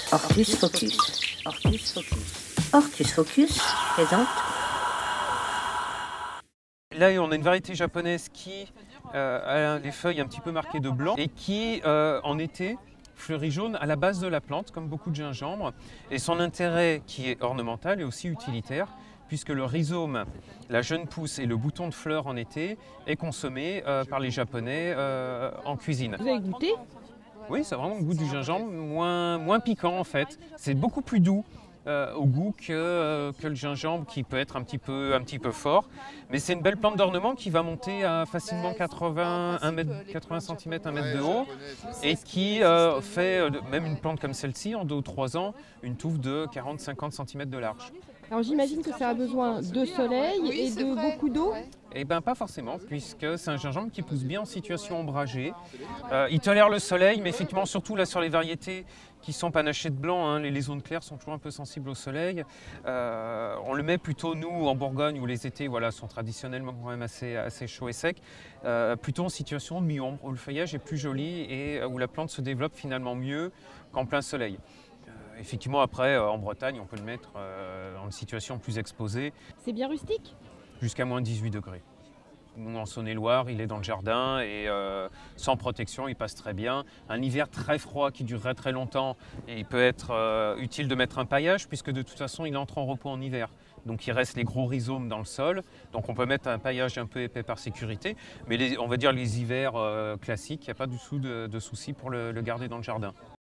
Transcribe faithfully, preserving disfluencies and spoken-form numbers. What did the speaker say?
Ortus Focus. Ortus Focus. Ortus Focus présente. Là, on a une variété japonaise qui euh, a les feuilles un petit peu marquées de blanc et qui, euh, en été, fleurit jaune à la base de la plante, comme beaucoup de gingembre. Et son intérêt, qui est ornemental, est aussi utilitaire, puisque le rhizome, la jeune pousse et le bouton de fleur en été est consommé euh, par les Japonais euh, en cuisine. Vous avez goûté? Oui, ça a vraiment le goût du gingembre, moins, moins piquant en fait. C'est beaucoup plus doux euh, au goût que, euh, que le gingembre qui peut être un petit peu, un petit peu fort. Mais c'est une belle plante d'ornement qui va monter à facilement quatre-vingts centimètres, un mètre de haut et qui euh, fait, euh, même une plante comme celle-ci, en deux ou trois ans, une touffe de quarante à cinquante centimètres de large. Alors j'imagine que ça a besoin de soleil Oui, et c'est de vrai, beaucoup d'eau. ouais. Eh bien pas forcément, puisque c'est un gingembre qui pousse bien en situation ombragée. Euh, il tolère le soleil, mais effectivement surtout là sur les variétés qui sont panachées de blanc, hein, les, les zones claires sont toujours un peu sensibles au soleil. Euh, on le met plutôt nous en Bourgogne où les étés voilà, sont traditionnellement quand même assez, assez chauds et secs, euh, plutôt en situation de mi-ombre, où le feuillage est plus joli et où la plante se développe finalement mieux qu'en plein soleil. Effectivement, après, euh, en Bretagne, on peut le mettre euh, en situation plus exposée, C'est bien rustique. jusqu'à moins dix-huit degrés. Nous, en Saône-et-Loire, il est dans le jardin et euh, sans protection, il passe très bien. Un hiver très froid qui durerait très longtemps, et il peut être euh, utile de mettre un paillage, puisque de toute façon, il entre en repos en hiver. Donc il reste les gros rhizomes dans le sol, donc on peut mettre un paillage un peu épais par sécurité. Mais les, on va dire les hivers euh, classiques, il n'y a pas du tout de, de souci pour le, le garder dans le jardin.